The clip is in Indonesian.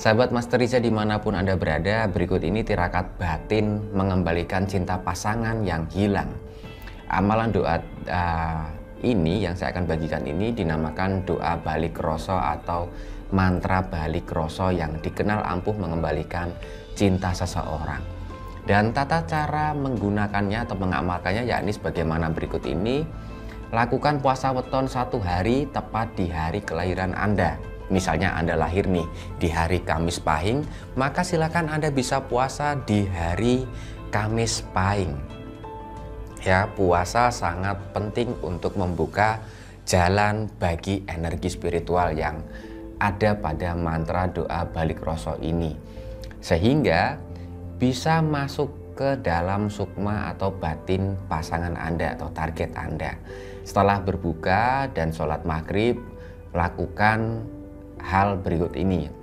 Sahabat Master Riza dimanapun Anda berada, berikut ini tirakat batin mengembalikan cinta pasangan yang hilang. Amalan doa ini yang saya akan bagikan ini dinamakan doa balik rasa atau mantra balik rasa yang dikenal ampuh mengembalikan cinta seseorang. Dan tata cara menggunakannya atau mengamalkannya yakni sebagaimana berikut ini. Lakukan puasa weton 1 hari tepat di hari kelahiran Anda. Misalnya Anda lahir nih di hari Kamis Pahing, maka silakan Anda bisa puasa di hari Kamis Pahing. Ya, puasa sangat penting untuk membuka jalan bagi energi spiritual yang ada pada mantra doa balik rasa ini, sehingga bisa masuk ke dalam sukma atau batin pasangan Anda atau target Anda. Setelah berbuka dan sholat maghrib, lakukan hal berikut ini.